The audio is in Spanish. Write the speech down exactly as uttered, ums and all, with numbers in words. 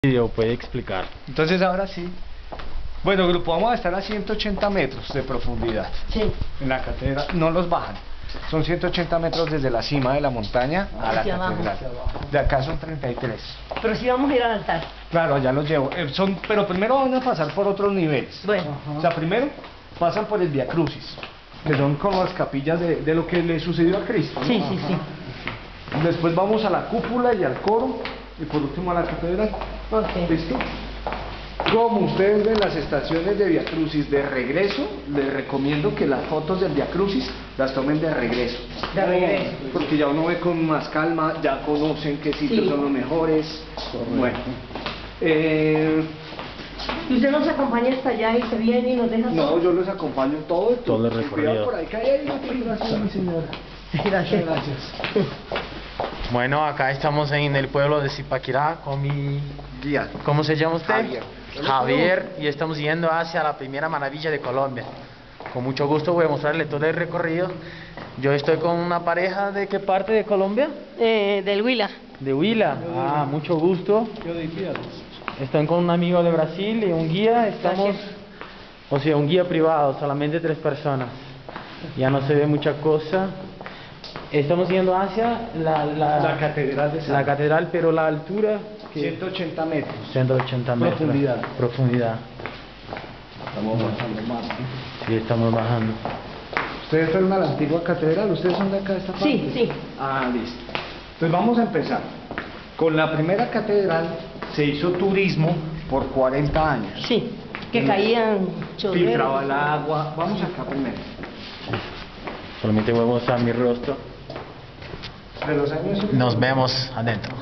Video puede explicar. Entonces ahora sí. Bueno, grupo, vamos a estar a ciento ochenta metros de profundidad. Sí. En la catedral, no los bajan. Son ciento ochenta metros desde la cima de la montaña a la Hacia abajo. catedral. De acá son treinta y tres. Pero sí vamos a ir al altar. Claro, allá los llevo. Eh, son, pero primero van a pasar por otros niveles. Bueno. O sea, primero pasan por el Vía Crucis, que son como las capillas de, de lo que le sucedió a Cristo, ¿no? Sí, sí, sí. Después vamos a la cúpula y al coro, y por último a la catedral. Ok. ¿Listo? Como ustedes ven las estaciones de Vía Crucis de regreso, les recomiendo que las fotos del Vía Crucis las tomen de regreso. De regreso. Porque ya uno ve con más calma, ya conocen qué sitios Sí. son los mejores. Bueno. Eh, ¿Y usted nos acompaña hasta allá y se viene y nos deja no, todo? yo los acompaño todo. Todo el Cuidado recorrido. por ahí, que hay ahí. Gracias, mi señora. Gracias. Gracias. Bueno, acá estamos en el pueblo de Zipaquirá con mi... Guía. ¿Cómo se llama usted? Javier. Javier, y estamos yendo hacia la primera maravilla de Colombia. Con mucho gusto voy a mostrarle todo el recorrido. Yo estoy con una pareja de qué parte de Colombia? Eh, del Huila. De Huila. Ah, mucho gusto. Yo de Piedras. Estoy con un amigo de Brasil y un guía. Estamos, Gracias. o sea, un guía privado, solamente tres personas. Ya no se ve mucha cosa. Estamos yendo hacia la, la, La catedral de San la catedral, pero la altura que ciento ochenta metros. ciento ochenta metros. Profundidad. Profundidad. Estamos bajando más. Sí, estamos bajando. ¿Ustedes fueron a la antigua catedral? ¿Ustedes son de acá de esta parte? Sí, sí. Ah, listo. Entonces vamos a empezar. Con la primera catedral se hizo turismo por cuarenta años. Sí. Que caían chorreros. Filtraba el agua. Vamos acá primero. Solamente voy a mostrar mi rostro. De los años... Nos vemos adentro.